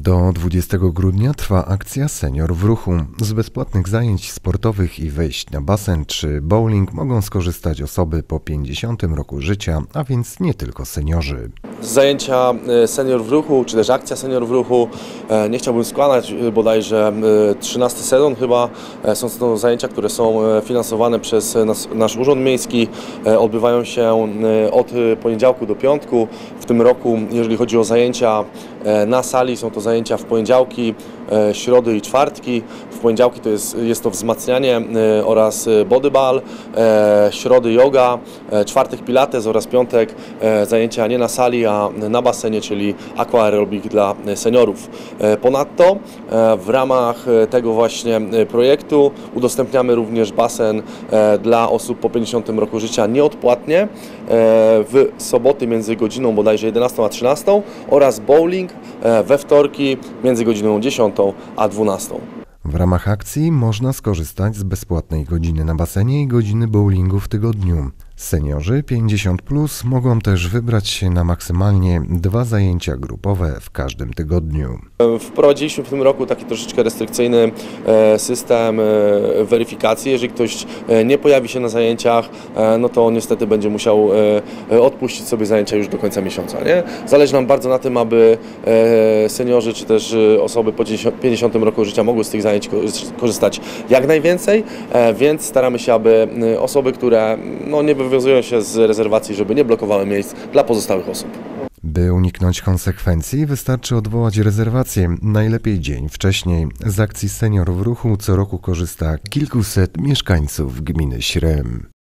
Do 20 grudnia trwa akcja Senior w ruchu. Z bezpłatnych zajęć sportowych i wejść na basen czy bowling mogą skorzystać osoby po 50 roku życia, a więc nie tylko seniorzy. Zajęcia Senior w ruchu, czy też akcja Senior w ruchu, nie chciałbym składać, bodajże 13 sezon chyba. Są to zajęcia, które są finansowane przez nasz Urząd Miejski. Odbywają się od poniedziałku do piątku. W tym roku, jeżeli chodzi o zajęcia na sali, są to zajęcia w poniedziałki, środy i czwartki. W poniedziałki jest to wzmacnianie oraz bodyball, środy yoga, czwartek pilates oraz piątek zajęcia nie na sali, a na basenie, czyli aquaerobik dla seniorów. Ponadto w ramach tego właśnie projektu udostępniamy również basen dla osób po 50 roku życia nieodpłatnie w soboty między godziną bodajże 11 a 13 oraz bowling we wtorki między godziną 10 a 12. W ramach akcji można skorzystać z bezpłatnej godziny na basenie i godziny bowlingu w tygodniu. Seniorzy 50+ mogą też wybrać się na maksymalnie 2 zajęcia grupowe w każdym tygodniu. Wprowadziliśmy w tym roku taki troszeczkę restrykcyjny system weryfikacji. Jeżeli ktoś nie pojawi się na zajęciach, no to niestety będzie musiał odpuścić sobie zajęcia już do końca miesiąca. Nie? Zależy nam bardzo na tym, aby seniorzy czy też osoby po 50 roku życia mogły z tych zajęć korzystać jak najwięcej, więc staramy się, aby osoby, które nie wywiązują się z rezerwacji, żeby nie blokowały miejsc dla pozostałych osób. By uniknąć konsekwencji, wystarczy odwołać rezerwację, najlepiej dzień wcześniej. Z akcji Senior w ruchu co roku korzysta kilkuset mieszkańców gminy Śrem.